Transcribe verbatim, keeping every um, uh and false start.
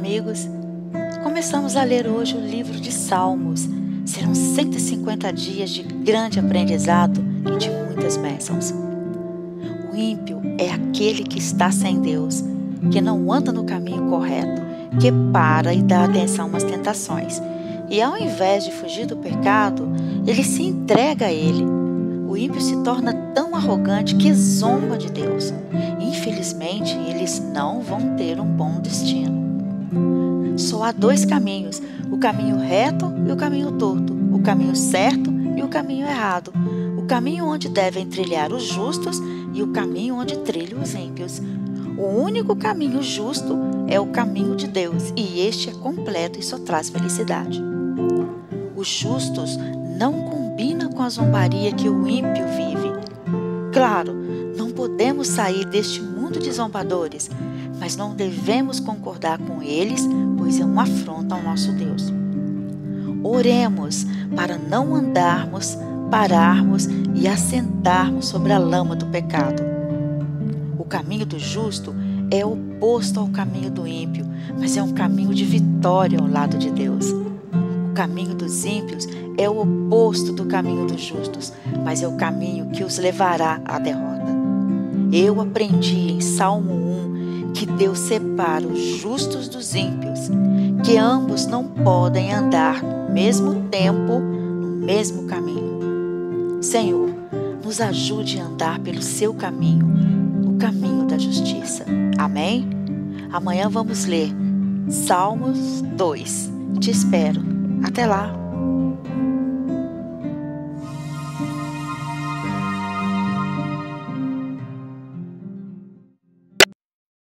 amigos? Começamos a ler hoje o livro de Salmos. Serão cento e cinquenta dias de grande aprendizado e de muitas bênçãos. O ímpio é aquele que está sem Deus, que não anda no caminho correto, que para e dá atenção às tentações. E ao invés de fugir do pecado, ele se entrega a ele. O ímpio se torna tão arrogante que zomba de Deus. Infelizmente, eles não vão ter um bom destino. Só há dois caminhos, o caminho reto e o caminho torto, o caminho certo e o caminho errado, o caminho onde devem trilhar os justos e o caminho onde trilham os ímpios. O único caminho justo é o caminho de Deus, e este é completo e só traz felicidade. Os justos não combinam com a zombaria que o ímpio vive. Claro, não podemos sair deste mundo de zombadores, mas não devemos concordar com eles, pois é uma afronta ao nosso Deus. Oremos para não andarmos, pararmos e assentarmos sobre a lama do pecado. O caminho do justo é oposto ao caminho do ímpio, mas é um caminho de vitória ao lado de Deus. O caminho dos ímpios é o oposto do caminho dos justos, mas é o caminho que os levará à derrota. Eu aprendi em Salmo um que Deus separa os justos dos ímpios, que ambos não podem andar no mesmo tempo, no mesmo caminho. Senhor, nos ajude a andar pelo seu caminho, o caminho da justiça. Amém? Amanhã vamos ler Salmos dois. Te espero. Até lá!